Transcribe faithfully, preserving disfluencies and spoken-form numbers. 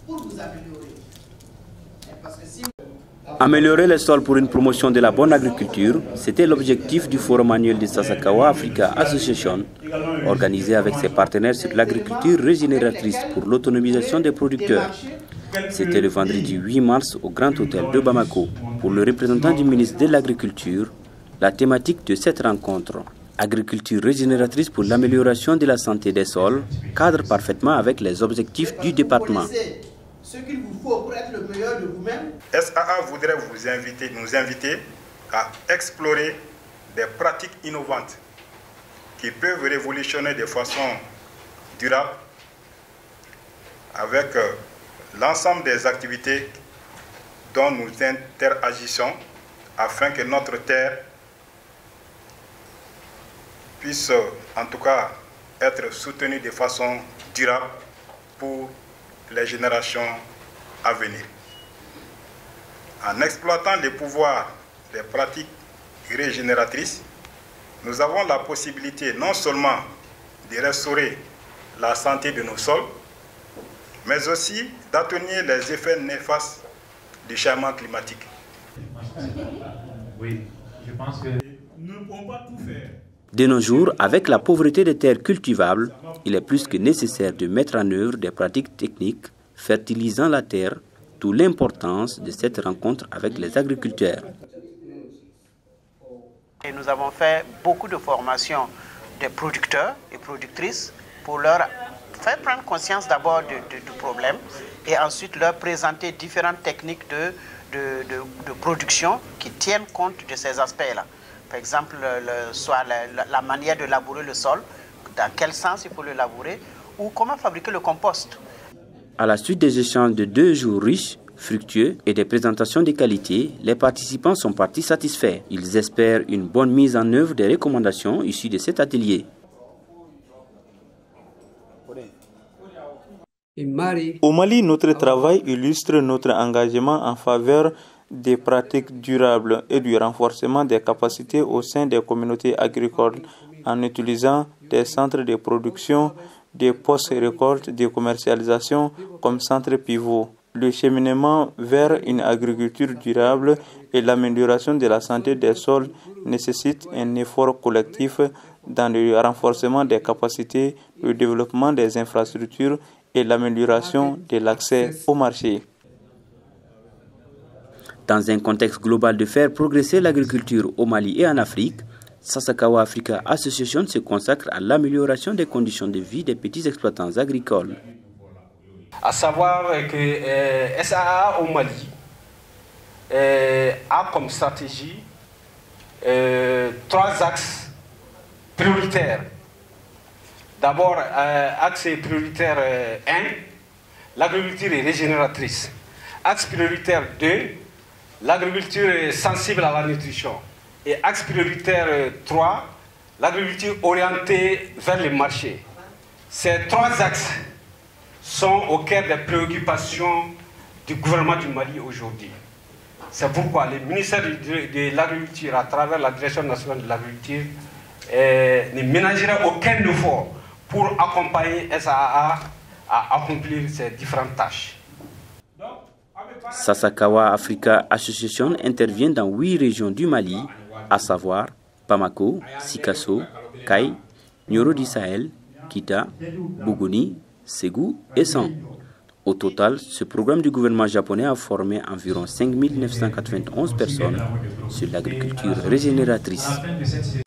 pour vous améliorer. Parce que si... Améliorer les sols pour une promotion de la bonne agriculture, c'était l'objectif du Forum annuel de Sasakawa Africa Association, organisé avec ses partenaires sur l'agriculture régénératrice pour l'autonomisation des producteurs. C'était le vendredi huit mars au Grand Hôtel de Bamako. Pour le représentant du ministre de l'Agriculture, la thématique de cette rencontre, agriculture régénératrice pour l'amélioration de la santé des sols, cadre parfaitement avec les objectifs du département. Ce qu'il vous faut pour être le meilleur de vous-même. S A A voudrait vous inviter, nous inviter à explorer des pratiques innovantes qui peuvent révolutionner de façon durable avec euh, l'ensemble des activités dont nous interagissons afin que notre terre puisse euh, en tout cas être soutenue de façon durable pour les générations à venir. En exploitant les pouvoirs des pratiques régénératrices, nous avons la possibilité non seulement de restaurer la santé de nos sols, mais aussi d'atténuer les effets néfastes du changement climatique. Oui, je pense que nous ne pouvons pas tout faire. De nos jours, avec la pauvreté des terres cultivables, il est plus que nécessaire de mettre en œuvre des pratiques techniques fertilisant la terre, d'où l'importance de cette rencontre avec les agriculteurs. Et nous avons fait beaucoup de formations des producteurs et productrices pour leur faire prendre conscience d'abord du, du, du problème et ensuite leur présenter différentes techniques de, de, de, de production qui tiennent compte de ces aspects-là. Par exemple, le, soit la, la manière de labourer le sol, dans quel sens il faut le labourer, ou comment fabriquer le compost. À la suite des échanges de deux jours riches, fructueux et des présentations de qualité, les participants sont partis satisfaits. Ils espèrent une bonne mise en œuvre des recommandations issues de cet atelier. Au Mali, notre travail illustre notre engagement en faveur des pratiques durables et du renforcement des capacités au sein des communautés agricoles en utilisant des centres de production, des postes récoltes de commercialisation comme centres pivots. Le cheminement vers une agriculture durable et l'amélioration de la santé des sols nécessitent un effort collectif dans le renforcement des capacités, le développement des infrastructures et l'amélioration de l'accès au marché. Dans un contexte global de faire progresser l'agriculture au Mali et en Afrique, Sasakawa Africa Association se consacre à l'amélioration des conditions de vie des petits exploitants agricoles. À savoir que euh, S A A au Mali euh, a comme stratégie euh, trois axes prioritaires. D'abord, euh, axe prioritaire euh, un, l'agriculture est régénératrice. Axe prioritaire deux, l'agriculture est sensible à la nutrition. Et axe prioritaire trois, l'agriculture orientée vers les marchés. Ces trois axes sont au cœur des préoccupations du gouvernement du Mali aujourd'hui. C'est pourquoi le ministère de, de l'Agriculture, à travers la Direction nationale de l'agriculture, eh, ne ménagera aucun effort pour accompagner S A A à accomplir ces différentes tâches. Sasakawa Africa Association intervient dans huit régions du Mali, à savoir Bamako, Sikasso, Kay, Nioro du Sahel, Kita, Bougouni, Ségou et San. Au total, ce programme du gouvernement japonais a formé environ cinq mille neuf cent quatre-vingt-onze personnes sur l'agriculture régénératrice.